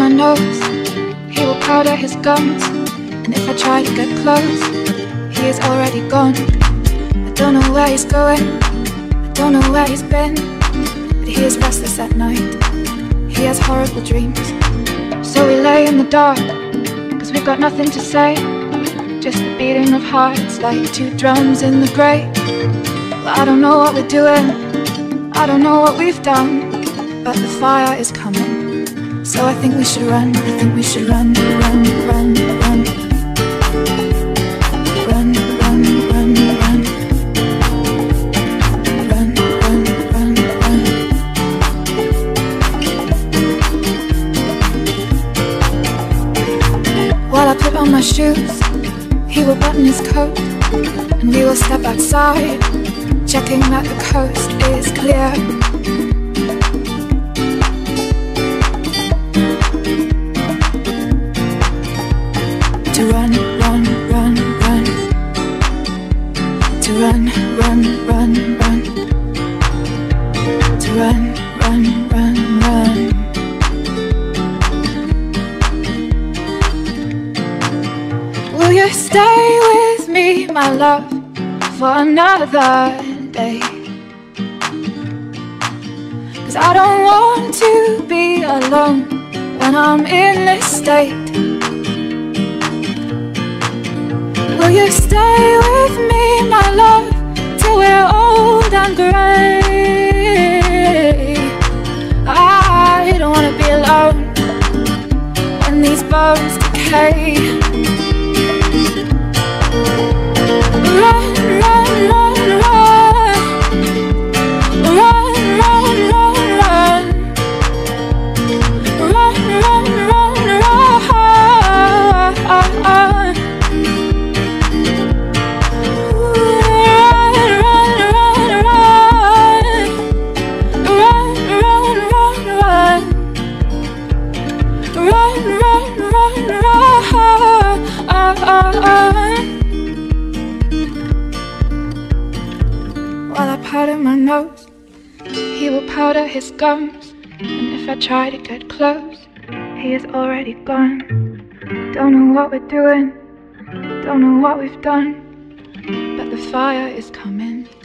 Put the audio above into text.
my nose, he will powder his gums. And if I try to get close, he is already gone. I don't know where he's going, I don't know where he's been, but he is restless at night, he has horrible dreams. So we lay in the dark, cause we've got nothing to say, just the beating of hearts like two drums in the grey. Well, I don't know what we're doing, I don't know what we've done, but the fire is coming. So I think we should run, I think we should run, run, run, run. Run, run, run, run. Run, run, run, run. While I put on my shoes, he will button his coat, and we will step outside, checking that the coast is clear. To run, run, run, run. To run, run, run, run. To run, run, run, run. Will you stay with me, my love, for another day? 'Cause I don't want to be alone when I'm in this state. Will you stay with me, my love, till we're old and grey? I don't wanna be alone when these bones decay. Run, run, run, run. Run, run, run, run. Run, run, run, run. While I powder my nose, he will powder his gums. And if I try to get close, he is already gone. Don't know what we're doing, don't know what we've done, but the fire is coming.